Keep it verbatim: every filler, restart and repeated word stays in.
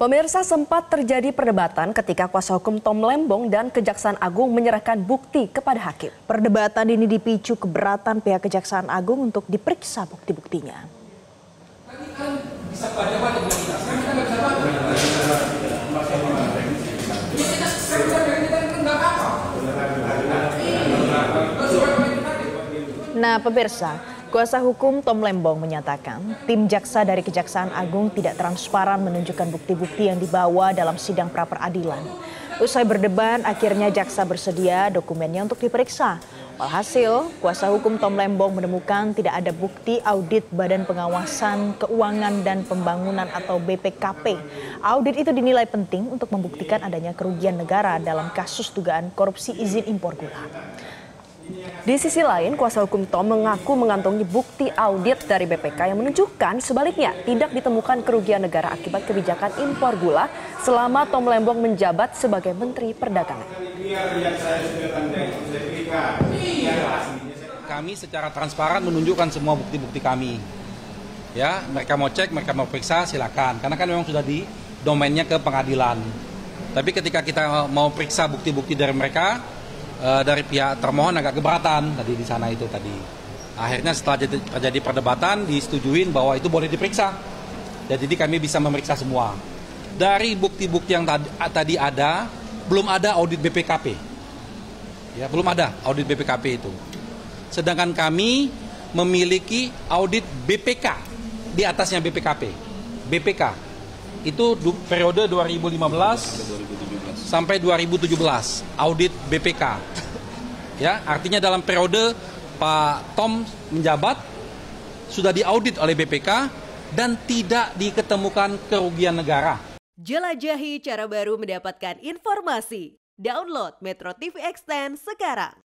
Pemirsa, sempat terjadi perdebatan ketika kuasa hukum Tom Lembong dan Kejaksaan Agung menyerahkan bukti kepada hakim. Perdebatan ini dipicu keberatan pihak Kejaksaan Agung untuk diperiksa bukti-buktinya. Nah, pemirsa, kuasa hukum Tom Lembong menyatakan tim jaksa dari Kejaksaan Agung tidak transparan menunjukkan bukti-bukti yang dibawa dalam sidang pra-peradilan. Usai berdebat, akhirnya jaksa bersedia dokumennya untuk diperiksa. Walhasil, kuasa hukum Tom Lembong menemukan tidak ada bukti audit Badan Pengawasan Keuangan dan Pembangunan atau B P K P. Audit itu dinilai penting untuk membuktikan adanya kerugian negara dalam kasus dugaan korupsi izin impor gula. Di sisi lain, kuasa hukum Tom mengaku mengantongi bukti audit dari B P K yang menunjukkan sebaliknya tidak ditemukan kerugian negara akibat kebijakan impor gula selama Tom Lembong menjabat sebagai Menteri Perdagangan. Kami secara transparan menunjukkan semua bukti-bukti kami. Ya, mereka mau cek, mereka mau periksa, silakan. Karena kan memang sudah di domainnya ke pengadilan. Tapi ketika kita mau periksa bukti-bukti dari mereka, dari pihak termohon agak keberatan tadi di sana itu tadi. Akhirnya setelah terjadi perdebatan disetujuin bahwa itu boleh diperiksa. Jadi kami bisa memeriksa semua. Dari bukti-bukti yang tadi, tadi ada, belum ada audit B P K P. Ya, belum ada audit B P K P itu. Sedangkan kami memiliki audit B P K di atasnya B P K P. B P K itu periode dua ribu lima belas sampai dua ribu tujuh belas audit B P K. Ya, artinya dalam periode Pak Tom menjabat sudah diaudit oleh B P K dan tidak diketemukan kerugian negara. Jelajahi cara baru mendapatkan informasi. Download Metro T V Extend sekarang.